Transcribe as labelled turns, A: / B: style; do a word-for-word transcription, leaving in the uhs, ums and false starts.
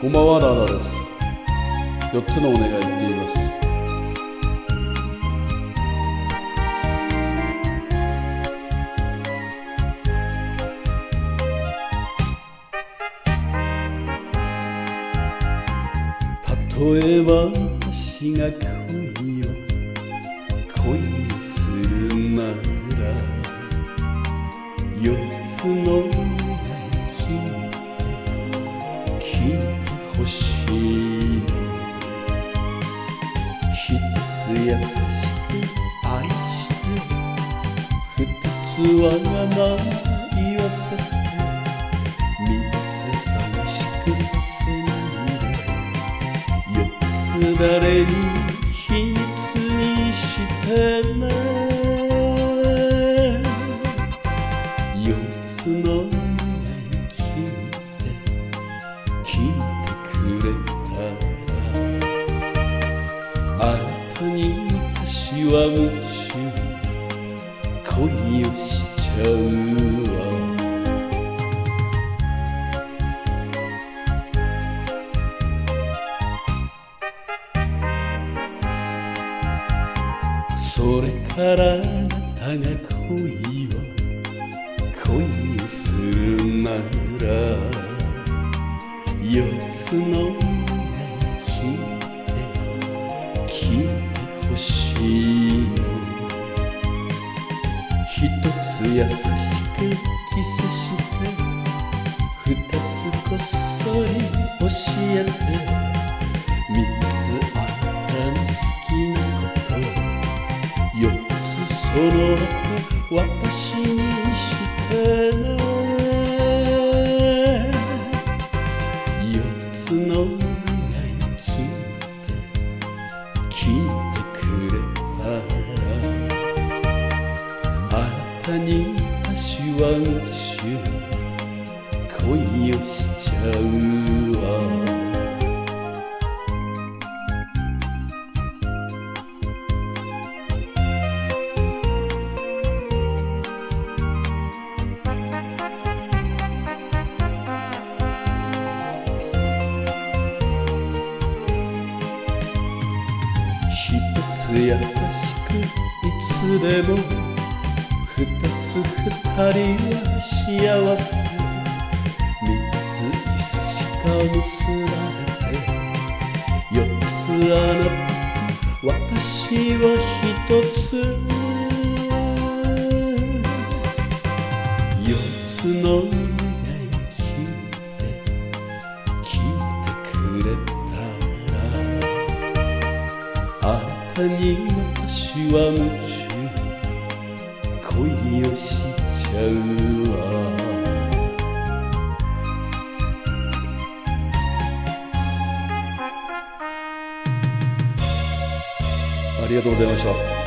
A: こんばんは、ナーナです。よっつのお願い言っています。例えば私が恋を恋するなら四つの聞いて聞いてほしいの。一つ優しく愛して二つわがまま言わせて三つ寂しくさせないで誰に秘密にしてね。四つの願い聞いて聞いてくれたらあなたに私は夢中恋をしちゃうわ。それからあなたが恋を恋をするなら四つの願い聞いて聞いてほしいの。一つ優しくキスして二つこっそり教えて三つあなたの好きなこと四つその後私にしてね。四つの願い聞いて聞いてくれたらあなたに私は夢中恋をしちゃうわ。一つ優しくいつでも二つ二人は幸せ三ついつしか結ばれて四つあなたと私は一つ四つの願い聞いて聞いてくれたあなたに私は夢中恋をしちゃうわ。ありがとうございました。